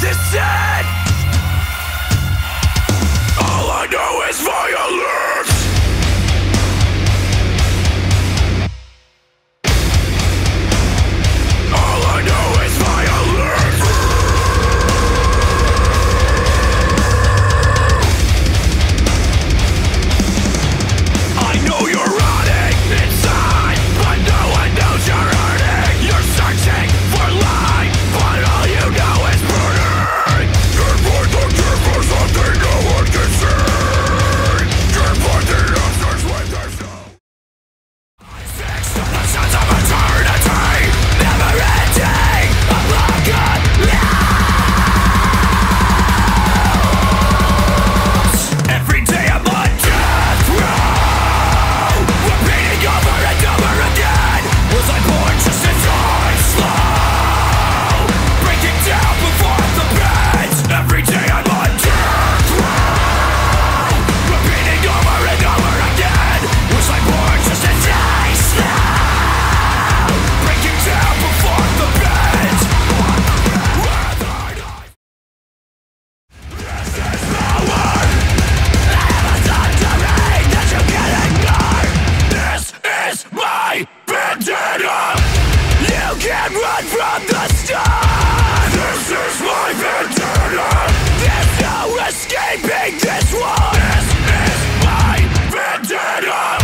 descent. All I know is violence. All I know is violence. I know you're rotting inside, but no one knows you're hurting. You're searching for life, but all you know is burning. Can't find the cure for something no one can see. Can't find the answers when there's no. I fixed on the sense of eternity, never ending, a broken loss. Every day I'm on death row, repeating over and over again. Was I born just to die slow, breaking down before the bends? Every day I'm on death row, repeating over and over again. Was I born just to die slow, breaking down before the bends? This is power. I have a thundering that you can't ignore. This is my vendetta. You can't run from the storm. This is my vendetta. There's no escaping this one. This is my vendetta.